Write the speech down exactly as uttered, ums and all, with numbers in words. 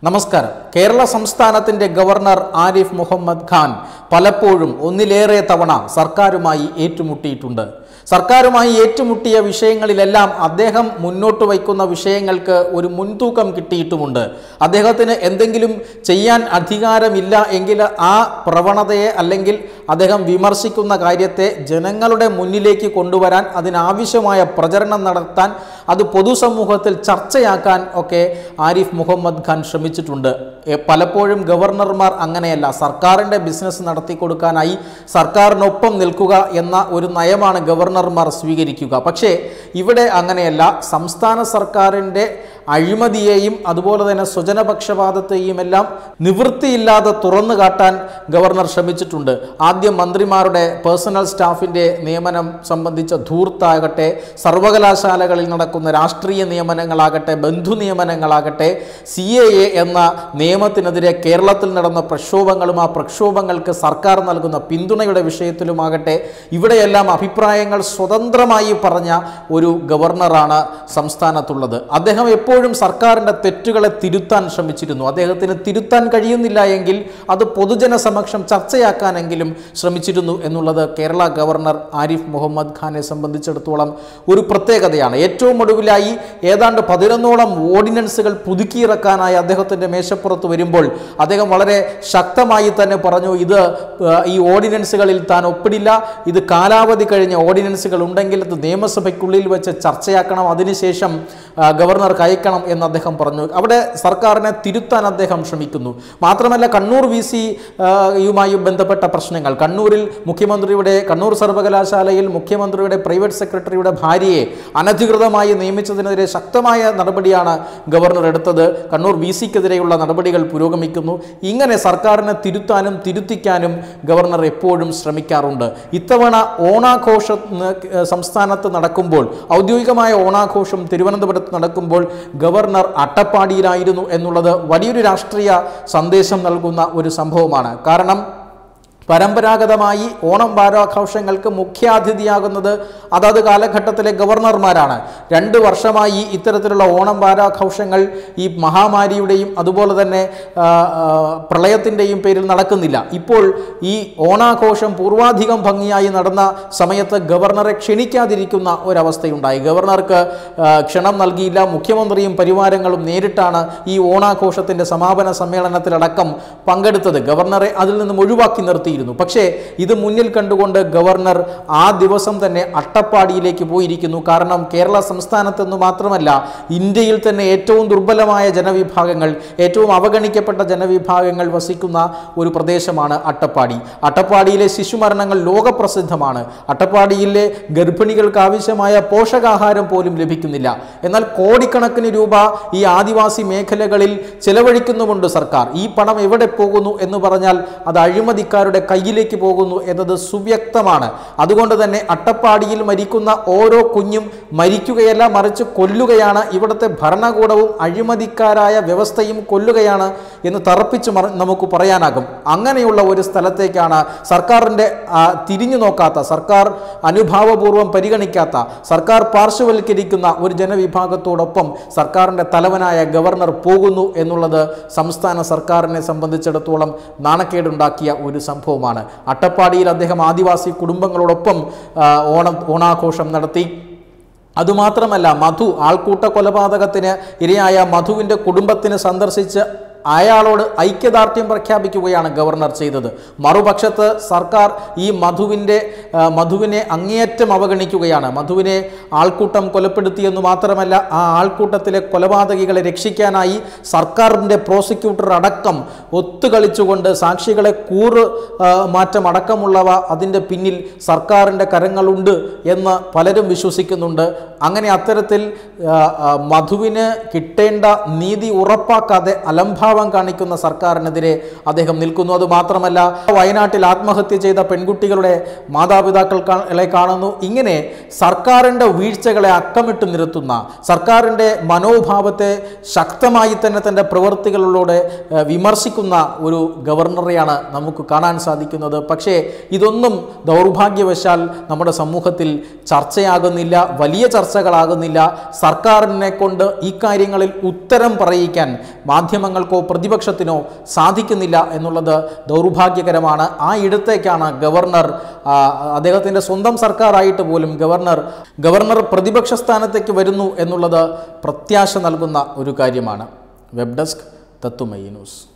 നമസ്കാരം. കേരള സംസ്ഥാനത്തിന്റെ ഗവർണർ ആരിഫ് മുഹമ്മദ് ഖാൻ പലപ്പോഴും ഒന്നിലേറെ തവണ സർക്കാരുമായി ഏറ്റുമുട്ടിയിട്ടുണ്ട്. സർക്കാരുമായി ഏറ്റുമുട്ടിയ വിഷയങ്ങളിലെല്ലാം അദ്ദേഹം മുന്നോട്ട് വയ്ക്കുന്ന വിഷയങ്ങൾക്ക് ഒരു മുൻതൂക്കം കിട്ടിയിട്ടുമുണ്ട്. അദ്ദേഹത്തിന് എന്തെങ്കിലും ചെയ്യാൻ അധികാരമില്ല എങ്കിൽ ആ പ്രവണതയെ അല്ലെങ്കിൽ അദ്ദേഹം വിമർശിക്കുന്ന കാര്യത്തെ ജനങ്ങളുടെ മുന്നിലേക്ക് കൊണ്ടുവരാൻ, അതിനാവശ്യമായ പ്രചരണം നടത്താൻ, അത് പൊതുസമൂഹത്തിൽ ചർച്ചയാക്കാൻ ഒക്കെ ആരിഫ് മുഹമ്മദ് ഖാൻ ശ്രമിച്ചിട്ടുണ്ട്. പലപ്പോഴും ഗവർണർമാർ അങ്ങനെയല്ല. സർക്കാരിൻ്റെ ബിസിനസ് നടത്തി കൊടുക്കാനായി സർക്കാരിനൊപ്പം നിൽക്കുക എന്ന ഒരു നയമാണ് ഗവർണർമാർ സ്വീകരിക്കുക. പക്ഷേ ഇവിടെ അങ്ങനെയല്ല. സംസ്ഥാന സർക്കാരിൻ്റെ അഴിമതിയെയും അതുപോലെ തന്നെ സ്വജനപക്ഷപാതത്തെയും എല്ലാം നിവൃത്തിയില്ലാതെ തുറന്നു കാട്ടാൻ ഗവർണർ ശ്രമിച്ചിട്ടുണ്ട്. ആദ്യം മന്ത്രിമാരുടെ പേഴ്സണൽ സ്റ്റാഫിൻ്റെ നിയമനം സംബന്ധിച്ച ധൂർത്താകട്ടെ, സർവകലാശാലകളിൽ നടക്കുന്ന രാഷ്ട്രീയ നിയമനങ്ങളാകട്ടെ, ബന്ധു നിയമനങ്ങളാകട്ടെ, സി എ എ എന്ന നിയമത്തിനെതിരെ കേരളത്തിൽ നടന്ന പ്രക്ഷോഭങ്ങളും ആ പ്രക്ഷോഭങ്ങൾക്ക് സർക്കാർ നൽകുന്ന പിന്തുണയുടെ വിഷയത്തിലുമാകട്ടെ, ഇവിടെയെല്ലാം അഭിപ്രായങ്ങൾ സ്വതന്ത്രമായി പറഞ്ഞ ഒരു ഗവർണറാണ് സംസ്ഥാനത്തുള്ളത്. അദ്ദേഹം എപ്പോഴും സർക്കാരിൻ്റെ തെറ്റുകളെ തിരുത്താൻ ശ്രമിച്ചിരുന്നു. അദ്ദേഹത്തിന് തിരുത്താൻ കഴിയുന്നില്ല എങ്കിൽ അത് പൊതുജന സമക്ഷം ചർച്ചയാക്കാനെങ്കിലും ശ്രമിച്ചിരുന്നു എന്നുള്ളത് കേരള ഗവർണർ ആരിഫ് മുഹമ്മദ് ഖാനെ സംബന്ധിച്ചിടത്തോളം ഒരു പ്രത്യേകതയാണ്. ഏറ്റവും ഒടുവിലായി ഏതാണ്ട് പതിനൊന്നോളം ഓർഡിനൻസുകൾ പുതുക്കിയിറക്കാനായി അദ്ദേഹത്തിൻ്റെ മേശപ്പുറത്ത് വരുമ്പോൾ അദ്ദേഹം വളരെ ശക്തമായി തന്നെ പറഞ്ഞു, ഇത് ഈ ഓർഡിനൻസുകളിൽ താൻ ഒപ്പിടില്ല, ഇത് കാലാവധി കഴിഞ്ഞ ഓർഡിനൻസുകൾ ഉണ്ടെങ്കിൽ അത് നിയമസഭയ്ക്കുള്ളിൽ വെച്ച് ചർച്ചയാക്കണം, അതിനുശേഷം ഗവർണർ കയക്കണം എന്ന് അദ്ദേഹം പറഞ്ഞു. അവിടെ സർക്കാരിനെ തിരുത്താൻ അദ്ദേഹം ശ്രമിക്കുന്നു. മാത്രമല്ല, കണ്ണൂർ വി സി യുമായി ബന്ധപ്പെട്ട പ്രശ്നങ്ങൾ, കണ്ണൂരിൽ മുഖ്യമന്ത്രിയുടെ കണ്ണൂർ സർവകലാശാലയിൽ മുഖ്യമന്ത്രിയുടെ പ്രൈവറ്റ് സെക്രട്ടറിയുടെ ഭാര്യയെ അനധികൃതമായി നിയമിച്ചതിനെതിരെ ശക്തമായ നടപടിയാണ് ഗവർണർ എടുത്തത്. കണ്ണൂർ വി സിക്കെതിരെയുള്ള നടപടികൾ പുരോഗമിക്കുന്നു. ഇങ്ങനെ സർക്കാരിനെ തിരുത്താനും തിരുത്തിക്കാനും ഗവർണർ എപ്പോഴും ശ്രമിക്കാറുണ്ട്. ഇത്തവണ ഓണാഘോഷം സംസ്ഥാനത്ത് നടക്കുമ്പോൾ, ഔദ്യോഗികമായ ഓണാഘോഷം തിരുവനന്തപുരത്ത് നടക്കുമ്പോൾ ഗവർണർ അട്ടപ്പാടിയിലായിരുന്നു എന്നുള്ളത് വലിയൊരു രാഷ്ട്രീയ സന്ദേശം നൽകുന്ന ഒരു സംഭവമാണ്. കാരണം പരമ്പരാഗതമായി ഓണം വാരാഘോഷങ്ങൾക്ക് മുഖ്യാതിഥിയാകുന്നത് അതത് കാലഘട്ടത്തിലെ ഗവർണർമാരാണ്. രണ്ട് വർഷമായി ഇത്തരത്തിലുള്ള ഓണം വാരാഘോഷങ്ങൾ ഈ മഹാമാരിയുടെയും അതുപോലെ തന്നെ പ്രളയത്തിൻ്റെയും പേരിൽ നടക്കുന്നില്ല. ഇപ്പോൾ ഈ ഓണാഘോഷം പൂർവാധികം ഭംഗിയായി നടന്ന സമയത്ത് ഗവർണറെ ക്ഷണിക്കാതിരിക്കുന്ന ഒരവസ്ഥയുണ്ടായി. ഗവർണർക്ക് ക്ഷണം നൽകിയില്ല. മുഖ്യമന്ത്രിയും പരിവാരങ്ങളും നേരിട്ടാണ് ഈ ഓണാഘോഷത്തിൻ്റെ സമാപന സമ്മേളനത്തിലടക്കം പങ്കെടുത്തത്. ഗവർണറെ അതിൽ നിന്നും ഒഴിവാക്കി നിർത്തി. പക്ഷേ ഇത് മുന്നിൽ കണ്ടുകൊണ്ട് ഗവർണർ ആ ദിവസം തന്നെ അട്ടപ്പാടിയിലേക്ക് പോയിരിക്കുന്നു. കാരണം കേരള സംസ്ഥാനത്തെന്ന് മാത്രമല്ല, ഇന്ത്യയിൽ തന്നെ ഏറ്റവും ദുർബലമായ ജനവിഭാഗങ്ങൾ, ഏറ്റവും അവഗണിക്കപ്പെട്ട ജനവിഭാഗങ്ങൾ വസിക്കുന്ന ഒരു പ്രദേശമാണ് അട്ടപ്പാടി. അട്ടപ്പാടിയിലെ ശിശുമരണങ്ങൾ ലോകപ്രസിദ്ധമാണ്. അട്ടപ്പാടിയിലെ ഗർഭിണികൾക്ക് ആവശ്യമായ പോഷകാഹാരം പോലും ലഭിക്കുന്നില്ല. എന്നാൽ കോടിക്കണക്കിന് രൂപ ഈ ആദിവാസി മേഖലകളിൽ ചെലവഴിക്കുന്നുമുണ്ട് സർക്കാർ. ഈ പണം എവിടെ പോകുന്നു എന്ന് പറഞ്ഞാൽ അത് അഴിമതിക്കാരുടെ കയ്യിലേക്ക് പോകുന്നു എന്നത് സുവ്യക്തമാണ്. അതുകൊണ്ട് തന്നെ അട്ടപ്പാടിയിൽ മരിക്കുന്ന ഓരോ കുഞ്ഞും മരിക്കുകയല്ല, മറിച്ച് കൊല്ലുകയാണ്. ഇവിടുത്തെ ഭരണകൂടവും അഴിമതിക്കാരായ വ്യവസ്ഥയും കൊല്ലുകയാണ് എന്ന് തറപ്പിച്ച് നമുക്ക് പറയാനാകും. അങ്ങനെയുള്ള ഒരു സ്ഥലത്തേക്കാണ് സർക്കാരിൻ്റെ തിരിഞ്ഞു നോക്കാത്ത, സർക്കാർ അനുഭാവപൂർവ്വം പരിഗണിക്കാത്ത, സർക്കാർ പാർശ്വവൽക്കരിക്കുന്ന ഒരു ജനവിഭാഗത്തോടൊപ്പം സർക്കാരിൻ്റെ തലവനായ ഗവർണർ പോകുന്നു എന്നുള്ളത് സംസ്ഥാന സർക്കാരിനെ സംബന്ധിച്ചിടത്തോളം നാണക്കേടുണ്ടാക്കിയ ഒരു സംഭവമാണ്. അട്ടപ്പാടിയിൽ അദ്ദേഹം ആദിവാസി കുടുംബങ്ങളോടൊപ്പം ഓണം ഓണാഘോഷം നടത്തി. അതുമാത്രമല്ല, മധു ആൾക്കൂട്ട കൊലപാതകത്തിന് ഇരയായ മധുവിൻ്റെ കുടുംബത്തിന് സന്ദർശിച്ച് അയാളോട് ഐക്യദാർഢ്യം പ്രഖ്യാപിക്കുകയാണ് ഗവർണർ ചെയ്തത്. മറുപക്ഷത്ത് സർക്കാർ ഈ മധുവിൻ്റെ മധുവിനെ അങ്ങേയറ്റം അവഗണിക്കുകയാണ്. മധുവിനെ ആൾക്കൂട്ടം കൊലപ്പെടുത്തിയെന്ന് മാത്രമല്ല, ആ ആൾക്കൂട്ടത്തിലെ കൊലപാതകികളെ രക്ഷിക്കാനായി സർക്കാരിൻ്റെ പ്രോസിക്യൂട്ടർ അടക്കം ഒത്തുകളിച്ചുകൊണ്ട് സാക്ഷികളെ കൂറ് മാറ്റം അടക്കമുള്ളവ അതിൻ്റെ പിന്നിൽ സർക്കാരിൻ്റെ കരങ്ങളുണ്ട് എന്ന് പലരും വിശ്വസിക്കുന്നുണ്ട്. അങ്ങനെ അത്തരത്തിൽ മധുവിന് കിട്ടേണ്ട നീതി ഉറപ്പാക്കാതെ അലംഭാവം കാണിക്കുന്ന സർക്കാരിനെതിരെ അദ്ദേഹം നിൽക്കുന്നു. അത് മാത്രമല്ല, വയനാട്ടിൽ ആത്മഹത്യ ചെയ്ത പെൺകുട്ടികളുടെ മാതാപിതാക്കളെ കാണുന്നു. ഇങ്ങനെ സർക്കാരിൻ്റെ വീഴ്ചകളെ അക്കമിട്ട് നിരത്തുന്ന, സർക്കാരിൻ്റെ മനോഭാവത്തെ ശക്തമായി തന്നെ തൻ്റെ പ്രവൃത്തികളിലൂടെ വിമർശിക്കുന്ന ഒരു ഗവർണറെയാണ് നമുക്ക് കാണാൻ സാധിക്കുന്നത്. പക്ഷേ ഇതൊന്നും ദൗർഭാഗ്യവശാൽ നമ്മുടെ സമൂഹത്തിൽ ചർച്ചയാകുന്നില്ല, വലിയ ചർച്ചകളാകുന്നില്ല. സർക്കാരിനെ കൊണ്ട് ഈ കാര്യങ്ങളിൽ ഉത്തരം പറയിക്കാൻ മാധ്യമങ്ങൾക്കോ പ്രതിപക്ഷത്തിനോ സാധിക്കുന്നില്ല എന്നുള്ളത് ദൗർഭാഗ്യകരമാണ്. ആ ഇടത്തേക്കാണ് ഗവർണർ, അദ്ദേഹത്തിൻ്റെ സ്വന്തം സർക്കാരായിട്ട് പോലും ഗവർണർ ഗവർണർ പ്രതിപക്ഷ സ്ഥാനത്തേക്ക് വരുന്നു എന്നുള്ളത് പ്രത്യാശ നൽകുന്ന ഒരു കാര്യമാണ്. വെബ് ഡെസ്ക് തത്തുമൈ ന്യൂസ്.